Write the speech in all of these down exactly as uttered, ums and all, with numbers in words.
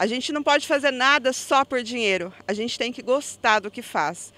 A gente não pode fazer nada só por dinheiro, a gente tem que gostar do que faz.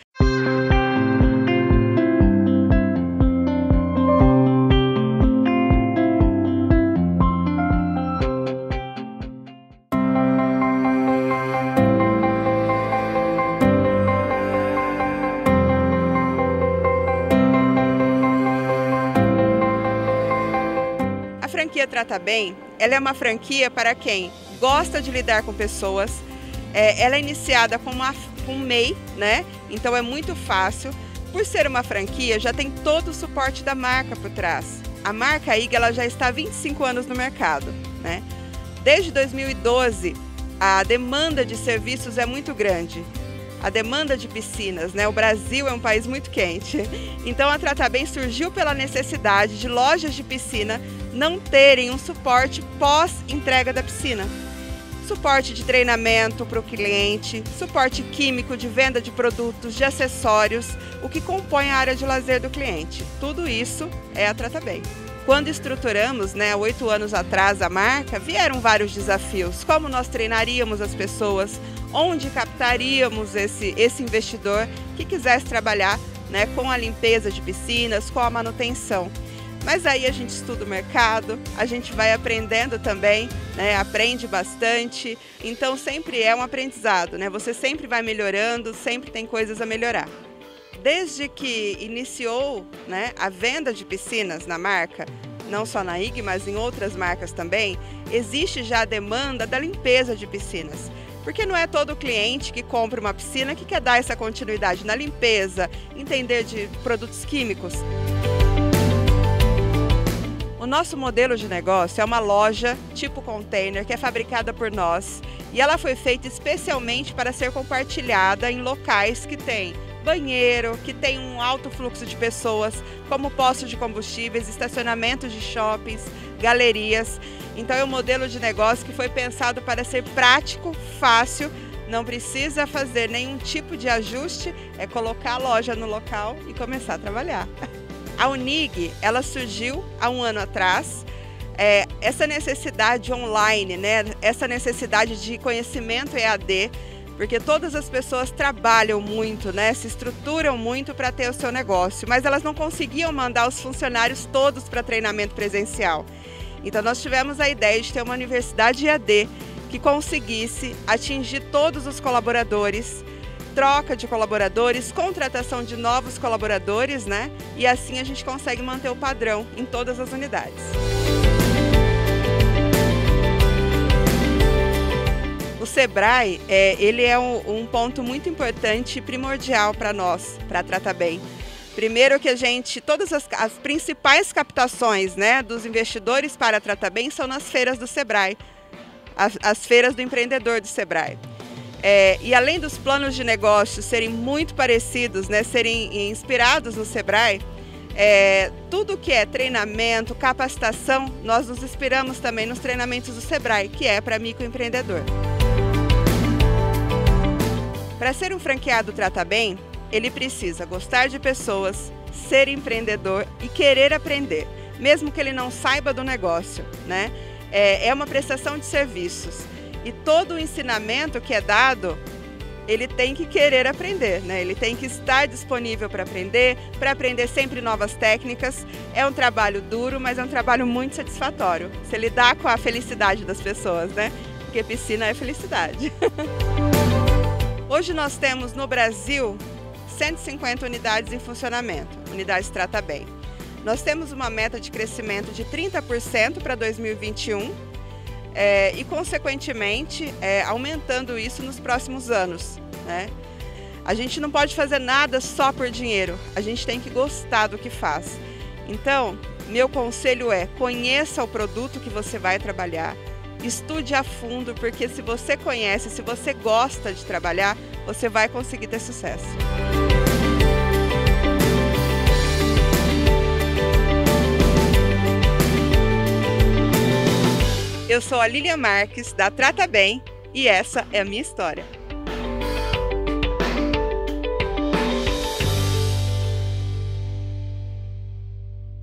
A franquia Trata Bem, ela é uma franquia para quem gosta de lidar com pessoas. É, ela é iniciada com, uma, com um M E I, né? Então é muito fácil. Por ser uma franquia, já tem todo o suporte da marca por trás. A marca I G ela já está há vinte e cinco anos no mercado, né? Desde dois mil e doze, a demanda de serviços é muito grande. A demanda de piscinas, né? O Brasil é um país muito quente. Então a Trata Bem surgiu pela necessidade de lojas de piscina não terem um suporte pós-entrega da piscina. Suporte de treinamento para o cliente, suporte químico de venda de produtos, de acessórios, o que compõe a área de lazer do cliente. Tudo isso é a Trata Bem. Quando estruturamos, né, oito anos atrás, a marca, vieram vários desafios. Como nós treinaríamos as pessoas, onde captaríamos esse, esse investidor que quisesse trabalhar, né, com a limpeza de piscinas, com a manutenção. Mas aí a gente estuda o mercado, a gente vai aprendendo também, né? Aprende bastante, então sempre é um aprendizado, né? Você sempre vai melhorando, sempre tem coisas a melhorar. Desde que iniciou, né, a venda de piscinas na marca, não só na I G, mas em outras marcas também, existe já a demanda da limpeza de piscinas. Porque não é todo cliente que compra uma piscina que quer dar essa continuidade na limpeza, entender de produtos químicos. O nosso modelo de negócio é uma loja tipo container que é fabricada por nós e ela foi feita especialmente para ser compartilhada em locais que tem banheiro, que tem um alto fluxo de pessoas, como postos de combustíveis, estacionamentos de shoppings, galerias. Então é um modelo de negócio que foi pensado para ser prático, fácil, não precisa fazer nenhum tipo de ajuste, é colocar a loja no local e começar a trabalhar. A Unig, ela surgiu há um ano atrás, é, essa necessidade online, né, essa necessidade de conhecimento E A D, porque todas as pessoas trabalham muito, né, se estruturam muito para ter o seu negócio, mas elas não conseguiam mandar os funcionários todos para treinamento presencial. Então nós tivemos a ideia de ter uma universidade E A D que conseguisse atingir todos os colaboradores, troca de colaboradores, contratação de novos colaboradores, né? E assim a gente consegue manter o padrão em todas as unidades. O Sebrae, é, ele é um, um ponto muito importante e primordial para nós, para a Trata Bem. Primeiro que a gente, todas as, as principais captações, né, dos investidores para a Trata Bem são nas feiras do Sebrae, as, as feiras do empreendedor do Sebrae. É, e além dos planos de negócio serem muito parecidos, né, serem inspirados no Sebrae, é, tudo que é treinamento, capacitação, nós nos inspiramos também nos treinamentos do Sebrae, que é para microempreendedor. Para ser um franqueado Trata Bem, ele precisa gostar de pessoas, ser empreendedor e querer aprender, mesmo que ele não saiba do negócio, né? É, é uma prestação de serviços. E todo o ensinamento que é dado, ele tem que querer aprender, né? Ele tem que estar disponível para aprender, para aprender sempre novas técnicas. É um trabalho duro, mas é um trabalho muito satisfatório. Você lidar com a felicidade das pessoas, né? Porque piscina é felicidade. Hoje nós temos no Brasil cento e cinquenta unidades em funcionamento, unidades Trata Bem. Nós temos uma meta de crescimento de trinta por cento para dois mil e vinte e um. É, e, consequentemente, é, aumentando isso nos próximos anos, né? A gente não pode fazer nada só por dinheiro, a gente tem que gostar do que faz. Então, meu conselho é, conheça o produto que você vai trabalhar, estude a fundo, porque se você conhece, se você gosta de trabalhar, você vai conseguir ter sucesso. Eu sou a Lilian Marques, da Trata Bem, e essa é a minha história.